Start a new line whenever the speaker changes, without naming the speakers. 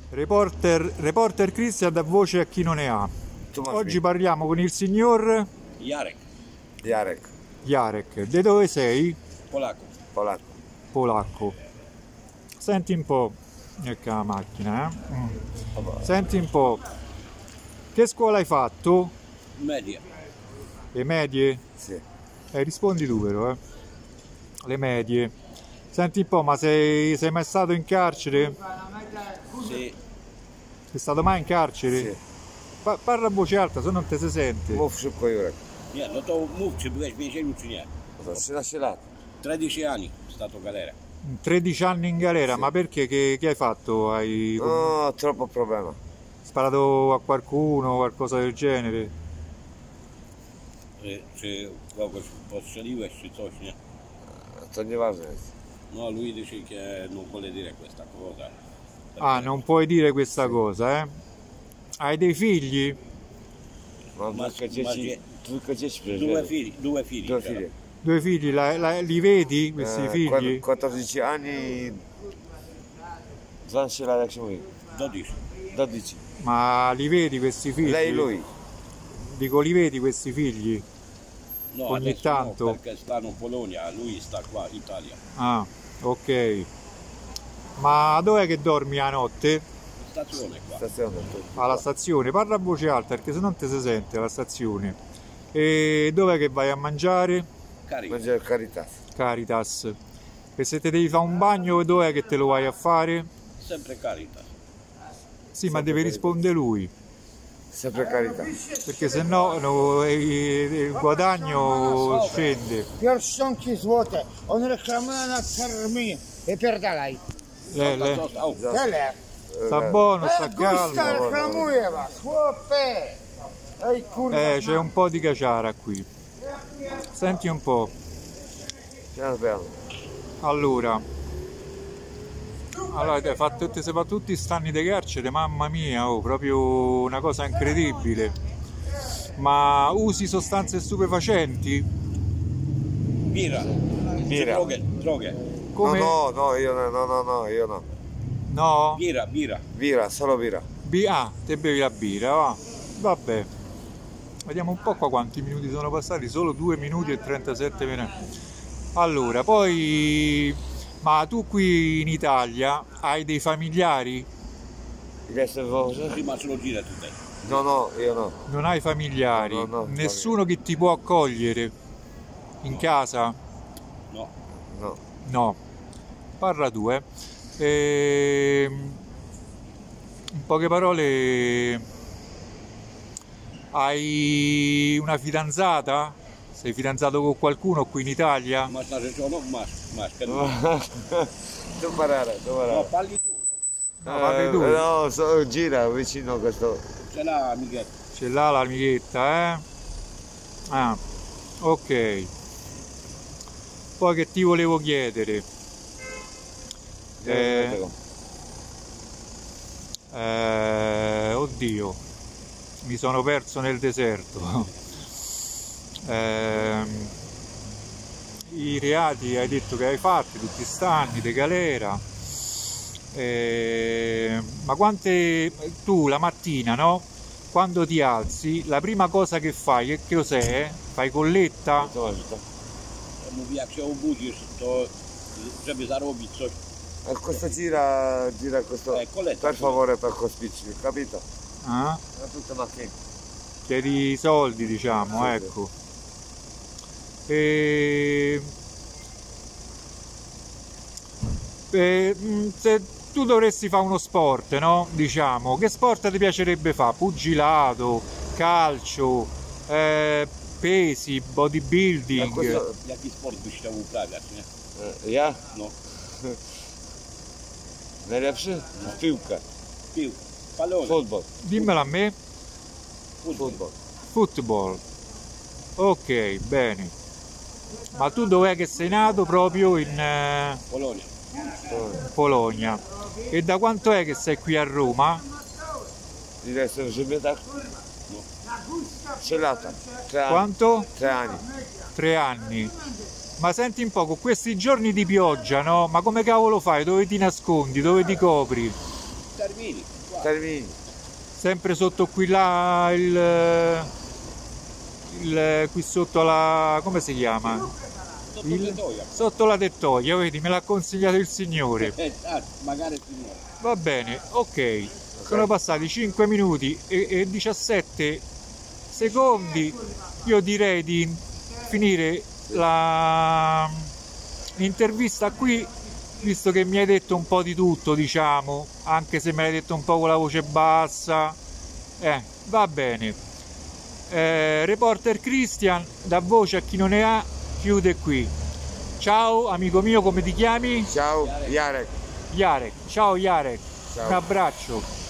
Reporter Cristian dà voce a chi non ne ha. Oggi parliamo con il signor Jarek. De dove sei? Polacco. Senti un po', ecco la macchina, Senti un po', che scuola hai fatto?
Media.
Le medie?
Sì.
Rispondi tu però, Le medie. Senti un po', ma sei mai stato in carcere?
Sì.
Sei stato mai in carcere?
Sì.
Parla a voce alta, se non te si sente.
Mów szybko, Jurek.
Nie, no to mów, czy byłeś w więzieniu, czy nie?
13 lat.
13 anni stato galera.
13 anni in galera,
Sì.
ma perché? Che hai fatto? Hai
No, troppo problema.
sparato a qualcuno, qualcosa del genere?
Czy kogoś postrzeliłeś, czy coś, nie?
To nieważne jest.
No, lui dice che non vuole dire questa cosa.
Ah, non puoi dire questa cosa, eh? Hai dei figli?
Mam tylko dzieci przecież.
Due figli.
Due figlie.
Due figli, li vedi questi figli?
14 anni, 12 lat, jak się mówi.
12.
12.
Ma li vedi questi figli?
Lei e lui.
Dico, li vedi questi figli?
No,
Ogni
adesso
tanto.
no, perché stanno in Polonia, lui sta qua in Italia.
Ah, ok. Ma dov'è che dormi la notte?
Stazione qua.
Stazione.
Alla stazione? Parla a voce alta perché se non ti si sente alla stazione. E dov'è che vai a mangiare?
Carico.
Będzie Caritas.
Caritas. E se te devi fare un bagno, dov'è che te lo vai a fare?
Sempre Caritas.
Sì, ma deve rispondere lui,
Sempre Caritas.
perché se no il guadagno scende.
Pierścionki złote, on reklamuje na Carmi e pierdalaj. Tyle.
Sta buono, sta
Gusta
calmo.
reklamuje was, chłopie. Ej kurwa.
C'è un po' di caciara qui. Senti un po'.
Piano piano.
Allora, ti sei fatto tutti sti anni di carcere, mamma mia, proprio una cosa incredibile. Ma usi sostanze stupefacenti?
Bira.
Bira.
Droghe.
Come?
No, io no.
No?
Bira.
Bira, solo bira.
Te bevi la birra, va? Vabbè. Vediamo un po' qua quanti minuti sono passati, solo 2 minuti e 37 minuti. Allora, poi... Ma tu qui in Italia hai dei familiari?
Adesso voce?
Prima se lo gira tu te.
No, io no.
Non hai familiari?
No,
Nessuno che ti può accogliere in casa?
No.
No. Parla tu, in poche parole, hai una fidanzata? Sei fidanzato con qualcuno qui in Italia?
Ma sta regione ma
Tu parare.
No, parli tu.
No, parli tu.
No, gira vicino a questo.
Ce l'ha amichetta.
Ce l'ha l'amichetta, Ah, ok. Poi che ti volevo chiedere? Oddio, mi sono perso nel deserto. I reati hai detto che hai fatti tutti st'anni di galera, ma tu la mattina, no? Quando ti alzi, la prima cosa che fai che cos'è? Fai colletta?
Mu piace un bugiš, to żeby zarobić coś.
Questo gira questo.
Colletta.
Per favore, per cospicci, capito?
Ah?
È tutta macchina.
Chiedi i soldi, diciamo,
Sì,
ecco. Se tu dovresti fare uno sport, no? Diciamo, che sport ti piacerebbe fare? Pugilato, calcio, pesi, bodybuilding?
Jaki sport byś chciał uprawiać, nie?
Ja?
No.
Najlepszy? Piłka.
Pallone.
Football.
Dimmelo a me.
Football.
Football. Ok, bene. Ma tu dov'è che sei nato? Proprio in
Polonia.
Polonia. E da quanto è che sei qui a Roma?
Adesso żeby tak? 3 lata. 3 anni.
Quanto?
3 anni.
3 anni. Ma senti un po', con questi giorni di pioggia, no? Ma come cavolo fai? Dove ti nascondi? Dove ti copri?
Termini. Qua.
Termini.
Sempre sotto qui là qui sotto la, come si chiama?
Sotto il tettoia.
Sotto la tettoia, vedi, me l'ha consigliato il signore.
Magari il signore.
Va bene, ok. Sono passati 5 minuti e 17 secondi. Io direi di finire l'intervista qui, visto che mi hai detto un po' di tutto, diciamo, anche se me l'hai detto un po' con la voce bassa. Va bene. Reporter Christian, dà voce a chi non ne ha, chiude qui. Ciao amico mio, come ti chiami?
Ciao, Jarek.
Jarek. Ciao Jarek.
Ciao.
Un abbraccio.